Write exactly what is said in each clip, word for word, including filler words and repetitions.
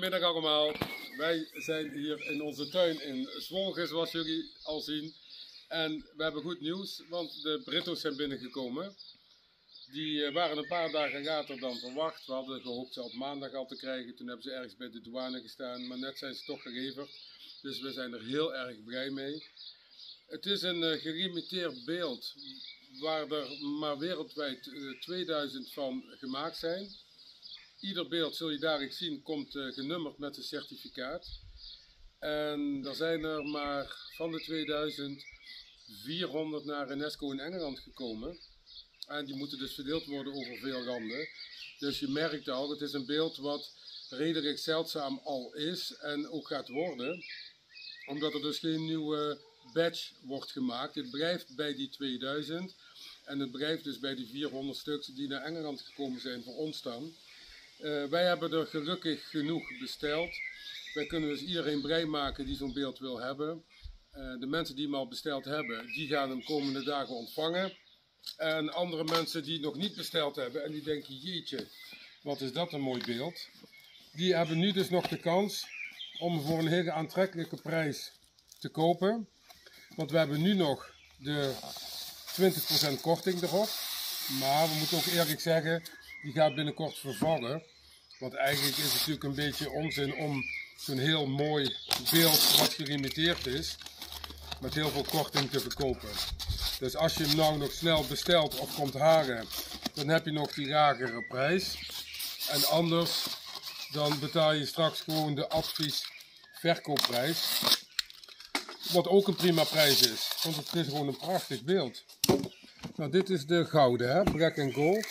Goedemiddag allemaal. Wij zijn hier in onze tuin in Zwolgen, zoals jullie al zien. En we hebben goed nieuws, want de Britto's zijn binnengekomen. Die waren een paar dagen later dan verwacht. We hadden gehoopt ze op maandag al te krijgen. Toen hebben ze ergens bij de douane gestaan, maar net zijn ze toch geleverd. Dus we zijn er heel erg blij mee. Het is een uh, gelimiteerd beeld waar er maar wereldwijd uh, tweeduizend van gemaakt zijn. Ieder beeld, zul je dadelijk zien, komt uh, genummerd met een certificaat. En er zijn er maar van de tweeduizend vierhonderd naar UNESCO in Engeland gekomen. En die moeten dus verdeeld worden over veel landen. Dus je merkt al, het is een beeld wat redelijk zeldzaam al is en ook gaat worden. Omdat er dus geen nieuwe badge wordt gemaakt. Het blijft bij die tweeduizend. En het blijft dus bij die vierhonderd stuks die naar Engeland gekomen zijn voor ons dan. Uh, wij hebben er gelukkig genoeg besteld. Wij kunnen dus iedereen blij maken die zo'n beeld wil hebben. Uh, de mensen die hem al besteld hebben, die gaan hem komende dagen ontvangen. En andere mensen die het nog niet besteld hebben en die denken, jeetje, wat is dat een mooi beeld. Die hebben nu dus nog de kans om voor een hele aantrekkelijke prijs te kopen. Want we hebben nu nog de twintig procent korting erop. Maar we moeten ook eerlijk zeggen, die gaat binnenkort vervallen. Want eigenlijk is het natuurlijk een beetje onzin om zo'n heel mooi beeld wat gelimiteerd is, met heel veel korting te verkopen. Dus als je hem nou nog snel bestelt of komt halen, dan heb je nog die lagere prijs. En anders, dan betaal je straks gewoon de advies verkoopprijs. Wat ook een prima prijs is, want het is gewoon een prachtig beeld. Nou, dit is de gouden, hè? Black and Gold.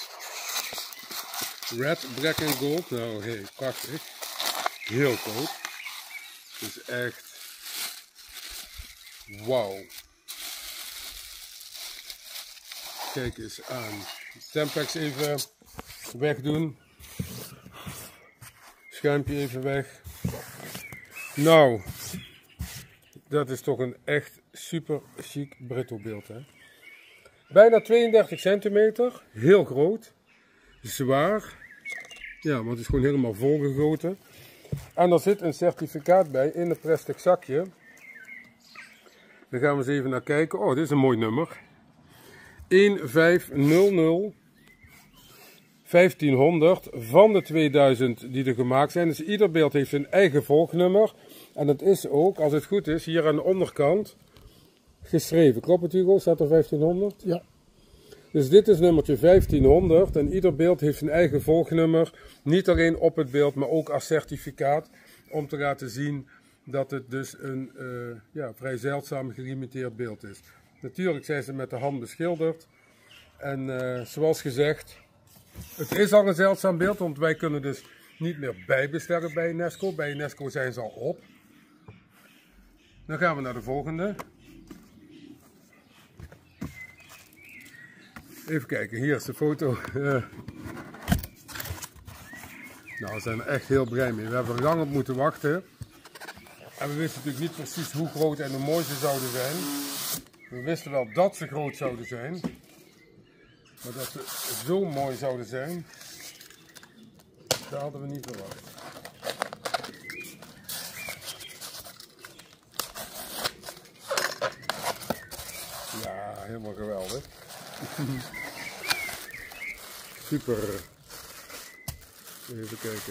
Red, Black and Gold. Nou, hey, prachtig. Heel groot. Het is echt wauw. Kijk eens aan. Tempex even wegdoen. Schuimpje even weg. Nou, dat is toch een echt super chic Britto beeld, hè? Bijna tweeëndertig centimeter. Heel groot. Zwaar. Ja, want het is gewoon helemaal volgegoten. En er zit een certificaat bij in een plastic zakje. Daar gaan we eens even naar kijken. Oh, dit is een mooi nummer. een vijf nul nul vijftienhonderd van de tweeduizend die er gemaakt zijn. Dus ieder beeld heeft zijn eigen volgnummer. En het is ook, als het goed is, hier aan de onderkant geschreven. Klopt het, Hugo? Staat er vijftienhonderd? Ja. Dus dit is nummertje vijftienhonderd en ieder beeld heeft zijn eigen volgnummer. Niet alleen op het beeld, maar ook als certificaat. Om te laten zien dat het dus een uh, ja, vrij zeldzaam gelimiteerd beeld is. Natuurlijk zijn ze met de hand beschilderd. En uh, zoals gezegd, het is al een zeldzaam beeld, want wij kunnen dus niet meer bijbestellen bij UNESCO. Bij UNESCO zijn ze al op. Dan gaan we naar de volgende. Even kijken, hier is de foto. Uh. Nou, we zijn er echt heel blij mee. We hebben er lang op moeten wachten. En we wisten natuurlijk niet precies hoe groot en hoe mooi ze zouden zijn. We wisten wel dat ze groot zouden zijn. Maar dat ze zo mooi zouden zijn, dat hadden we niet verwacht. Ja, helemaal geweldig. Super. Even kijken.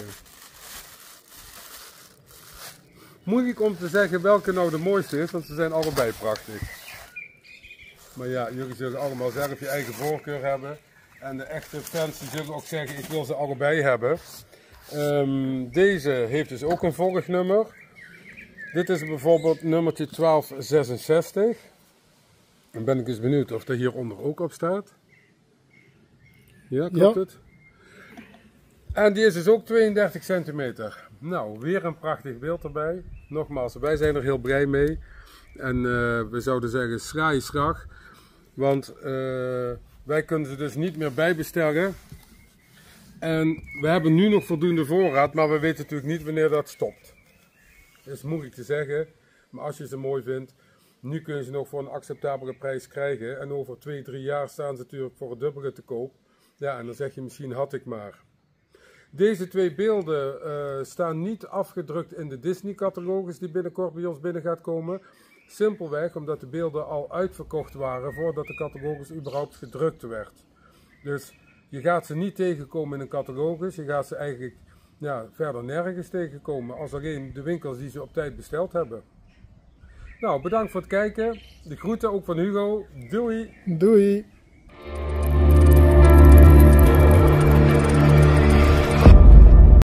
Moeilijk om te zeggen welke nou de mooiste is, want ze zijn allebei prachtig. Maar ja, jullie zullen allemaal zelf je eigen voorkeur hebben. En de echte fans die zullen ook zeggen, ik wil ze allebei hebben. Um, deze heeft dus ook een volgnummer. Dit is bijvoorbeeld nummertje twaalf zesenzestig. Dan ben ik eens benieuwd of dat hieronder ook op staat. Ja, klopt ja. Het? En die is dus ook tweeëndertig centimeter. Nou, weer een prachtig beeld erbij. Nogmaals, wij zijn er heel blij mee. En uh, we zouden zeggen, schraai schraag. Want uh, wij kunnen ze dus niet meer bijbestellen. En we hebben nu nog voldoende voorraad, maar we weten natuurlijk niet wanneer dat stopt. Dat is moeilijk te zeggen, maar als je ze mooi vindt, nu kun je ze nog voor een acceptabele prijs krijgen. En over twee, drie jaar staan ze natuurlijk voor het dubbele te koop. Ja, en dan zeg je misschien had ik maar. Deze twee beelden uh, staan niet afgedrukt in de Disney-catalogus die binnenkort bij ons binnen gaat komen. Simpelweg omdat de beelden al uitverkocht waren voordat de catalogus überhaupt gedrukt werd. Dus je gaat ze niet tegenkomen in een catalogus, je gaat ze eigenlijk ja, verder nergens tegenkomen als alleen de winkels die ze op tijd besteld hebben. Nou, bedankt voor het kijken. De groeten ook van Hugo. Doei! Doei!